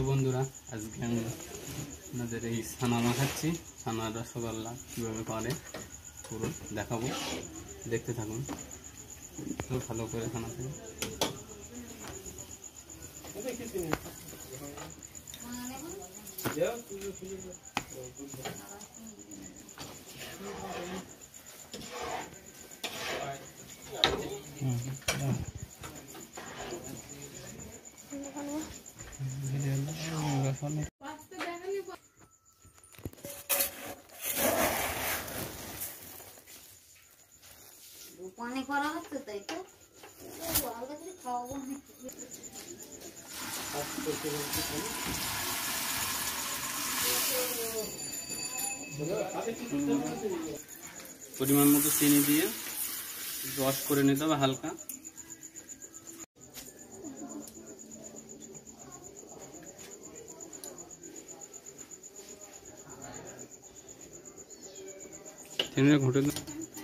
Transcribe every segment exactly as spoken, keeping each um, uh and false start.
বন্ধুরা, আজকে আমি আপনাদের এই ছানা মাখাচ্ছি। ছানার রসগোল্লা কীভাবে করে পুরো দেখাবো, দেখতে থাকুন। তো ভালো করে ছানাতে পানি করা হচ্ছে, তাই তো খাওয়াবো। পরিমাণ মতো চিনি দিয়ে রস করে নিতে হবে হালকা। চিনিটা ঘুটে দেব।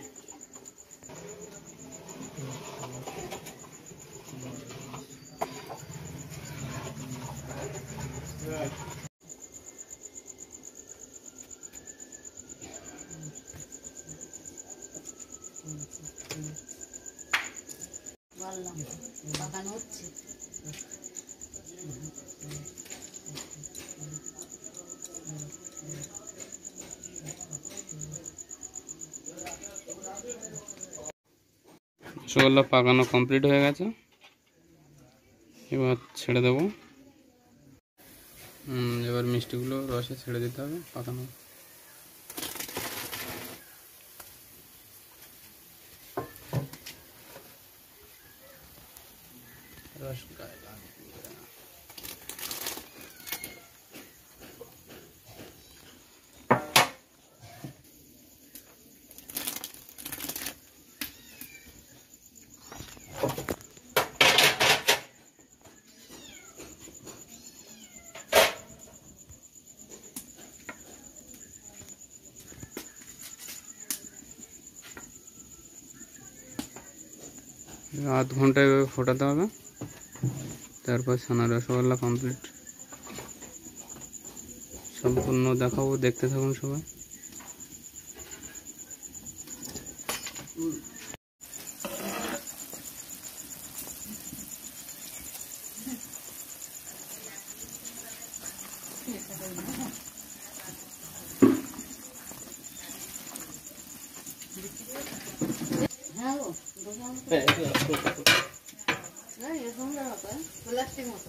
পাকানো হচ্ছে। রসগোল্লা পাকানো কমপ্লিট হয়ে গেছে, এবার ছেড়ে দেবো। এবার মিষ্টিগুলো রসে ছেড়ে দিতে হবে পাকানো। রসগোল্লা আধ ঘন্টায় ফোটাতে হবে, তারপর ছানা রসগোল্লা কমপ্লিট। সম্পূর্ণ দেখাবো, দেখতে থাকুন সবাই। প্লাস্টিক মতো